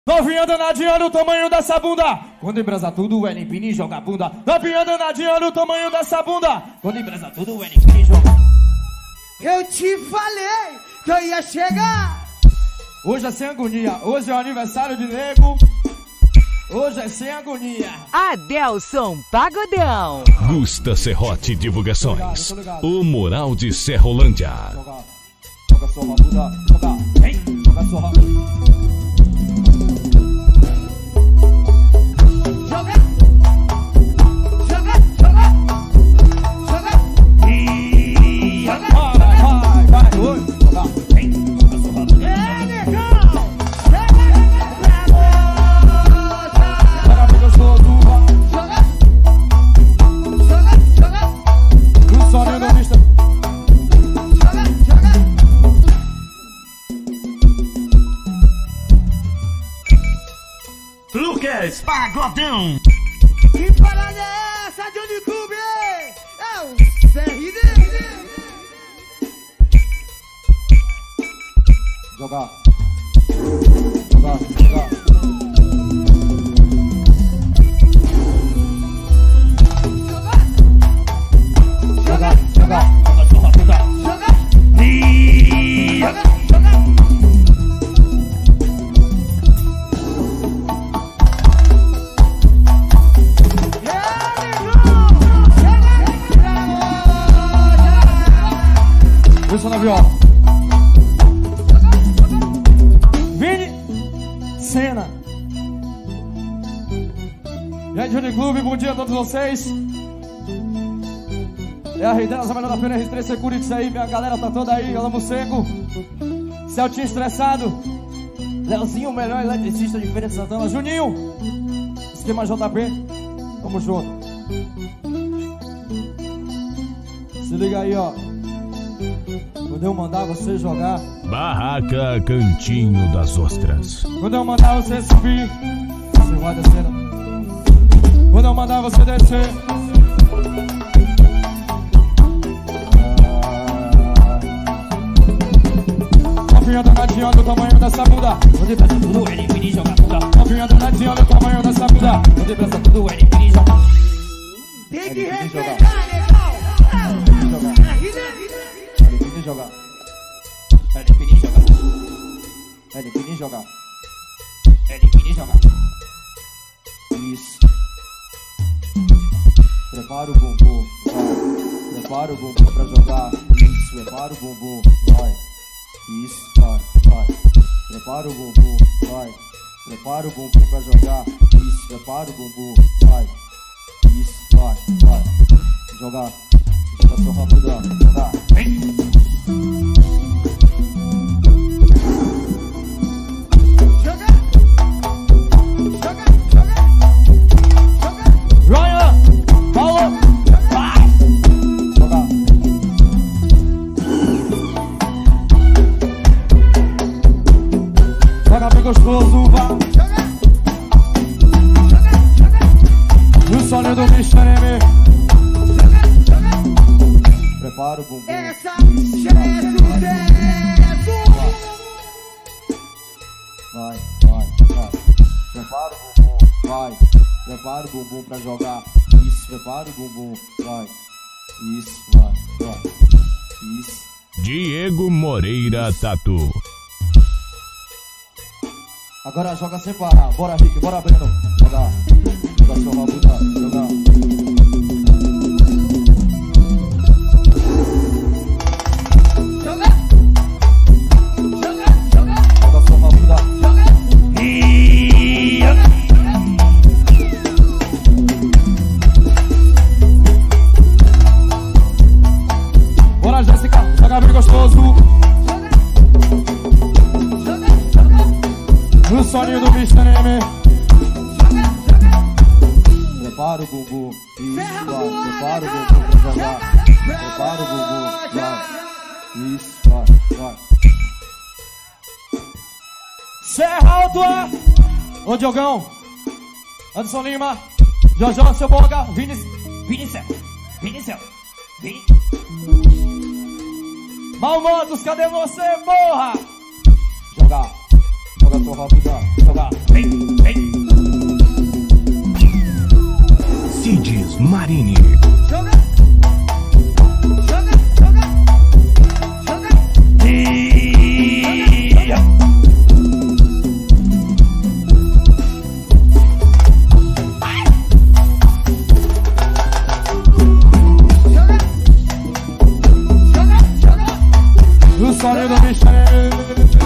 Novinha danadinha, olha o tamanho dessa bunda. Quando embrasa tudo, ela empina e joga a bunda. Novinha danadinha, olha o tamanho dessa bunda. Quando embrasa tudo, ela empina e joga. Eu te falei que eu ia chegar. Hoje é sem agonia, hoje é o aniversário de nego. Hoje é sem agonia. Adelson Pagodão. Gusta Serrote Divulgações. O Moral de Serrolândia. Joga sua bunda, joga, vem, joga sua bunda. Joga, joga, joga, joga. E joga, vai, oi, joga, vem, joga sua bunda. É, negão. Joga, gostoso, Joga, joga, joga. o soninho do vista. Joga, joga. Lucas Pagodão. Que parada é essa, Johnny Clube? É o CRD. Joga, joga, joga. Joga, Joga, joga sua bunda. joga, E joga, joga. Wilson na viola. Vini Senna. E aí, Johnny Clube, bom dia a todos vocês. É a Rei delas, a melhor da pena, R3 Securities aí. Minha galera tá toda aí, Alamo Seco. Celtinho estressado. Leozinho, o melhor eletricista de Feira de Santana. Juninho, esquema JP. Tamo junto. Se liga aí, ó. Quando eu mandar você jogar, Barraca Cantinho das Ostras. quando eu mandar você subir, você vai descendo. Quando eu mandar você descer, novinha danadinha, olha o tamanho dessa bunda. Quando empresta tudo, ele empina e joga a bunda. Novinha danadinha, olha o tamanho dessa bunda. Quando empresta tudo, ele empina e joga. Tem que respeitar, negão. Ele empina e joga. Ele empina e joga. Ele empina e joga. Ele empina e joga. Isso. Prepara o bumbum, vai. Prepara o bumbum pra jogar. Isso, prepara o bumbum, vai. Isso, vai, vai. Prepara o bumbum, vai. Prepara o bumbum pra jogar. Isso, prepara o bumbum, vai. Isso, vai, vai. Jogar. Joga sua rapidão, jogar. Vem. Joga, joga, joga, joga. Ryan, Paulo, vai. Jogar. Joga bem gostoso, vai. E o soninho do Michaneme. Prepara o bumbum. Essa já é sucesso. Vai, vai, vai. Prepara o bumbum, vai. Prepara o bumbum pra jogar. Isso, prepara o bumbum, vai. Isso, vai, vai. Isso. Diego Moreira Tatu. Agora joga sem parar. Bora, Rick, bora, Breno. Jogar. Joga sua bunda, jogar. Joga, joga, joga, Joga sua bunda. joga. Bora, Jéssica. Joga bem gostoso. No soninho do Michaneme. Prepara o bumbum. Isso, vai. Prepara o bumbum pra jogar. Prepara o bumbum, vai. Isso, vai, vai. Serra Alto A. Ô, Diogão. Anderson Lima. Jojó, seu Boga. Vinicel. Vini. Malmotos, cadê você, porra? Jogar. Joga forró tudo, jogar. Vem, vem. Cides Marini. Joga. Joga, joga. Joga. O sonho do bicho é